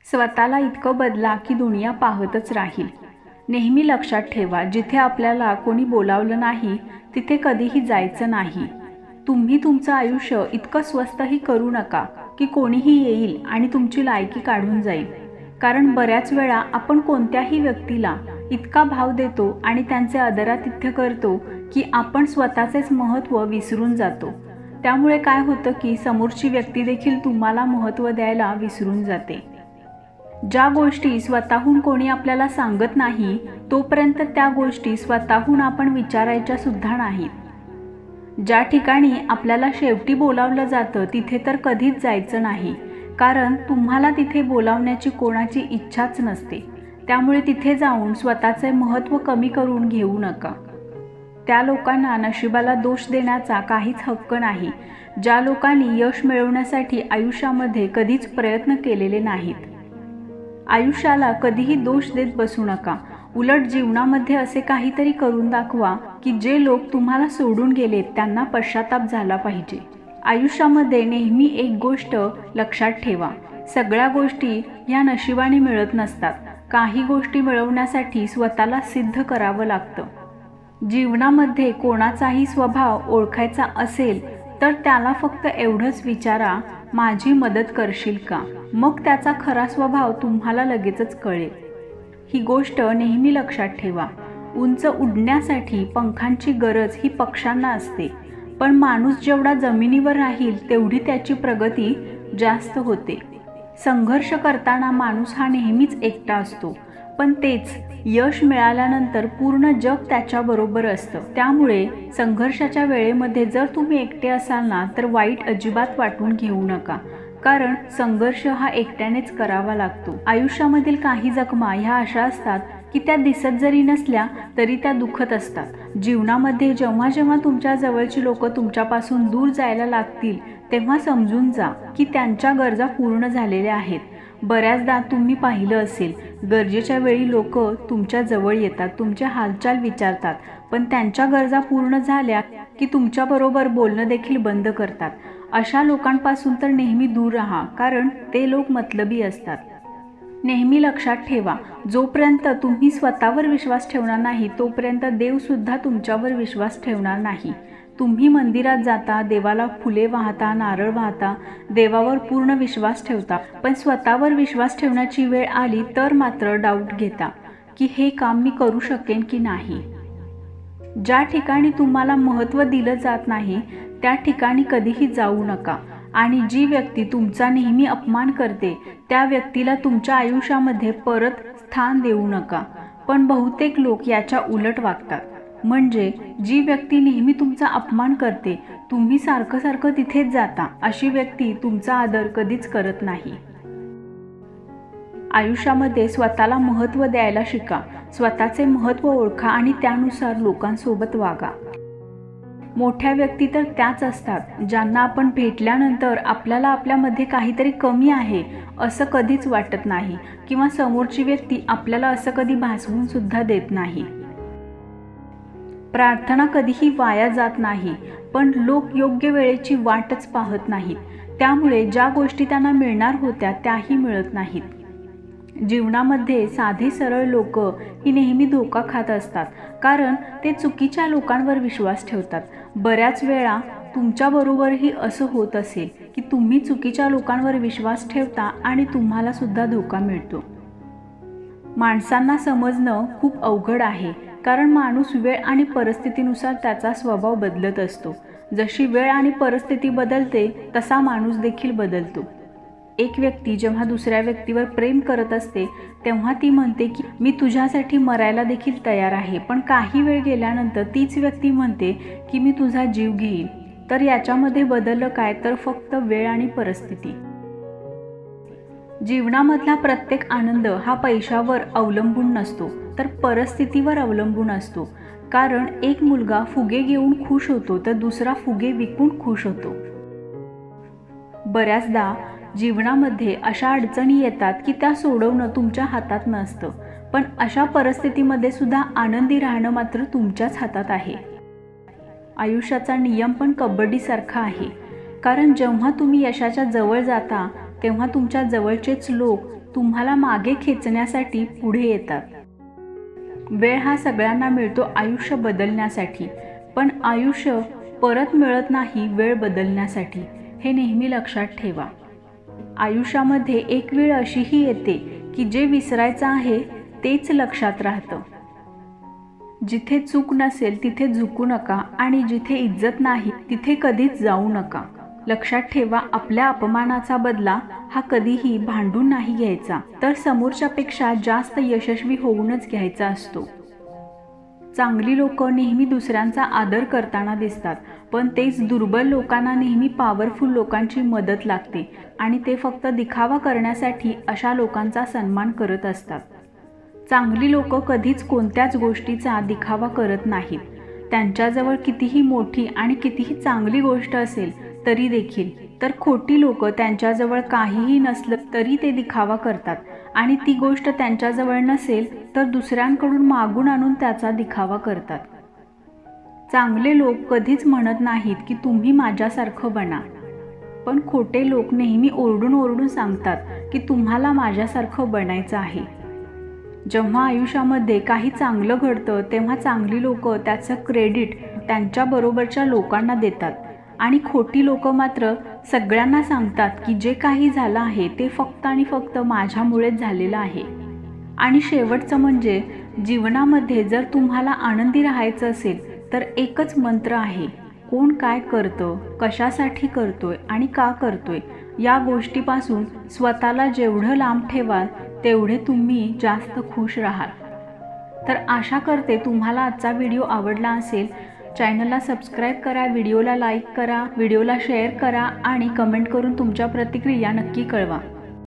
स्वतःला इतकं बदला की दुनिया पाहतच राहील। नेहमी लक्षात ठेवा, जिथे आपल्याला कोणी बोलावलं नाही तिथे कधीही जायचं नाही। तुम्ही तुमचं आयुष्य इतकं स्वस्तही करू नका की कोणीही येईल आणि तुमची लायकी काढून जाईल। कारण बऱ्याच वेळा आपण कोणत्याही व्यक्तीला इतका भाव देतो आणि त्यांचे आदरातिथ्य करतो की आपण स्वतःचेच महत्त्व विसरून जातो। त्यामुळे काय होतं की समोरची व्यक्ती देखील तुम्हाला महत्त्व द्यायला विसरून जाते। ज्या गोष्टी स्वतःहून कोणी आपल्याला सांगत नाही तोपर्यंत त्या गोष्टी स्वतःहून आपण विचारायच्या सुद्धा नाहीत। ज्या ठिकाणी आपल्याला शेवटी बोलावलं जातं तिथे तर कधीच जायचं नाही, कारण तुम्हाला तिथे बोलावण्याची कोणाची इच्छाच नसते। त्यामुळे तिथे जाऊन स्वतःचे महत्त्व कमी करून घेऊ नका। त्या लोकांना नशिबाला दोष देण्याचा काहीच हक्क नाही, ज्या लोकांनी यश मिळवण्यासाठी आयुष्यामध्ये कधीच प्रयत्न केलेले नाहीत। आयुष्याला कधीही दोष देत बसू नका, उलट जीवनामध्ये असे काहीतरी करून दाखवा की जे लोक तुम्हाला सोडून गेलेत त्यांना पश्चाताप झाला पाहिजे। आयुष्यामध्ये नेहमी एक गोष्ट लक्षात ठेवा, सगळ्या गोष्टी ह्या नशिबाने मिळत नसतात। काही गोष्टी मिळवण्यासाठी स्वतःला सिद्ध करावं लागतं। जीवनामध्ये कोणाचाही स्वभाव ओळखायचा असेल तर त्याला फक्त एवढंच विचारा, माझी मदत करशील का? मग त्याचा खरा स्वभाव तुम्हाला लगेचच कळेल। ही गोष्ट नेहमी लक्षात ठेवा, उंच उडण्यासाठी पंखांची गरज ही पक्ष्यांना असते, पण माणूस जेवढा जमिनीवर राहील तेवढी त्याची प्रगती जास्त होते। संघर्ष करताना माणूस हा नेहमीच एकटा असतो, पण तेच यश मिळाल्यानंतर पूर्ण जग त्याच्याबरोबर असतं। त्यामुळे संघर्षाच्या वेळेमध्ये जर तुम्ही एकटे असाल ना तर वाईट अजिबात वाटून घेऊ नका, कारण संघर्ष हा एकट्यानेच करावा लागतो। आयुष्यामधील काही जखमा ह्या अशा असतात की त्या दिसत जरी नसल्या तरी त्या दुखत असतात। जीवनामध्ये जेव्हा जेव्हा तुमच्या जवळची लोक तुमच्यापासून दूर जायला लागतील तेव्हा समजून जा की त्यांच्या गरजा पूर्ण झालेल्या आहेत। बऱ्याचदा तुम्ही पाहिलं असेल, गरजेच्या वेळी लोक तुमच्या जवळ येतात, तुमचे हालचाल विचारतात, पण त्यांच्या गरजा पूर्ण झाल्या की तुमच्याबरोबर बोलणं देखील बंद करतात। अशा लोकांपासून तर नेहमी दूर राहा, कारण ते लोक मतलबी असतात। नेहमी लक्षात ठेवा, जोपर्यंत तुम्ही स्वतःवर विश्वास ठेवणार नाही तोपर्यंत देव सुद्धा तुमच्यावर विश्वास ठेवणार नाही। तुम्ही मंदिरात जाता, देवाला फुले वाहता, नारळ वाहता, देवावर पूर्ण विश्वास ठेवता, पण स्वतःवर विश्वास ठेवण्याची वेळ आली तर मात्र डाऊट घेता की हे काम मी करू शकेन की नाही। ज्या ठिकाणी तुम्हाला महत्त्व दिलं जात नाही त्या ठिकाणी कधीही जाऊ नका, आणि जी व्यक्ती तुमचा नेहमी अपमान करते त्या व्यक्तीला तुमच्या आयुष्यामध्ये परत स्थान देऊ नका। पण बहुतेक लोक याच्या उलट वागतात, म्हणजे जी व्यक्ती नेहमी तुमचा अपमान करते तुम्ही सारखं सारखं तिथेच जाता, अशी व्यक्ती तुमचा आदर कधीच करत नाही। आयुष्यामध्ये स्वतःला महत्त्व द्यायला शिका, स्वतःचे महत्त्व ओळखा आणि त्यानुसार लोकांसोबत वागा। मोठ्या व्यक्ती तर त्याच असतात ज्यांना आपण भेटल्यानंतर आपल्याला आपल्यामध्ये काहीतरी कमी आहे असं कधीच वाटत नाही, किंवा समोरची व्यक्ती आपल्याला असं कधी भासवून सुद्धा देत नाही। प्रार्थना कधीही वाया जात नाही, पण लोक योग्य वेळेची वाटच पाहत नाहीत, त्यामुळे ज्या गोष्टी त्यांना मिळणार होत्या त्याही मिळत नाहीत। जीवनामध्ये साधे सरळ लोक ही नेहमी धोका खात असतात, कारण ते चुकीच्या लोकांवर विश्वास ठेवतात। बऱ्याच वेळा तुमच्याबरोबरही असं होत असेल की तुम्ही चुकीच्या लोकांवर विश्वास ठेवता आणि तुम्हाला सुद्धा धोका मिळतो। माणसांना समजणं खूप अवघड आहे, कारण माणूस वेळ आणि परिस्थितीनुसार त्याचा स्वभाव बदलत असतो। जशी वेळ आणि परिस्थिती बदलते तसा माणूस देखील बदलतो। एक व्यक्ती जेव्हा दुसऱ्या व्यक्तीवर प्रेम करत असते तेव्हा ती म्हणते की मी तुझ्यासाठी मरायला देखील तयार आहे, पण काही वेळ गेल्यानंतर तीच व्यक्ती म्हणते की मी तुझा जीव घेईन। तर याच्यामध्ये बदललं काय, तर फक्त वेळ आणि परिस्थिती। जीवनामधला प्रत्येक आनंद हा पैशावर अवलंबून नसतो, तर परिस्थितीवर अवलंबून असतो। कारण एक मुलगा फुगे घेऊन खुश होतो तर दुसरा फुगे विकून खुश होतो। बऱ्याचदा जीवनामध्ये अशा अडचणी येतात की त्या सोडवणं तुमच्या हातात नसतं, पण अशा परिस्थितीमध्ये सुद्धा आनंदी राहणं मात्र तुमच्याच हातात आहे। आयुष्याचा नियम पण कबड्डीसारखा आहे, कारण जेव्हा तुम्ही यशाच्या जवळ जाता तेव्हा तुमच्या जवळचेच लोक तुम्हाला मागे खेचण्यासाठी पुढे येतात. वेळ हा सगळ्यांना मिळतो आयुष्य बदलण्यासाठी, पण आयुष्य परत मिळत नाही वेळ बदलण्यासाठी. हे नेहमी लक्षात ठेवा. आयुष्यामध्ये एक वेळ अशीही येते की जे विसरायचं आहे तेच लक्षात राहतं. जिथे चूक नसेल तिथे झुकू नका आणि जिथे इज्जत नाही तिथे कधीच जाऊ नका. लक्षात ठेवा, आपल्या अपमानाचा बदला हा कधीही भांडून नाही घ्यायचा, तर समोरच्यापेक्षा जास्त यशस्वी होऊनच घ्यायचा असतो. चांगली लोक नेहमी दुसऱ्यांचा आदर करताना दिसतात, पण तेच दुर्बल लोकांना नेहमी पॉवरफुल लोकांची मदत लागते आणि ते फक्त दिखावा करण्यासाठी अशा लोकांचा सन्मान करत असतात. चांगली लोक कधीच कोणत्याच गोष्टीचा दिखावा करत नाहीत. त्यांच्याजवळ कितीही मोठी आणि कितीही चांगली गोष्ट असेल तरी देखील. तर खोटी लोक त्यांच्याजवळ काहीही नसलं तरी ते दिखावा करतात आणि ती गोष्ट त्यांच्याजवळ नसेल तर दुसऱ्यांकडून मागून आणून त्याचा दिखावा करतात. चांगले लोक कधीच म्हणत नाहीत की तुम्ही माझ्यासारखं बना, पण खोटे लोक नेहमी ओरडून ओरडून सांगतात की तुम्हाला माझ्यासारखं बनायचं आहे. जेव्हा आयुष्यामध्ये काही चांगलं घडतं तेव्हा चांगली लोक त्याचं क्रेडिट त्यांच्याबरोबरच्या लोकांना देतात आणि खोटी लोक मात्र सगळ्यांना सांगतात की जे काही झालं आहे ते फक्त आणि फक्त माझ्यामुळेच झालेलं आहे. आणि शेवटचं म्हणजे जीवनामध्ये जर तुम्हाला आनंदी राहायचं असेल तर एकच मंत्र आहे, कोण काय करतं, कशासाठी करतोय आणि का करतोय या गोष्टीपासून स्वतःला जेवढं लांब ठेवाल तेवढे तुम्ही जास्त खुश राहाल. तर आशा करते तुम्हाला आजचा व्हिडिओ आवडला असेल. चॅनलला सबस्क्राईब करा, व्हिडिओला लाईक करा, व्हिडिओला शेअर करा आणि कमेंट करून तुमच्या प्रतिक्रिया नक्की कळवा.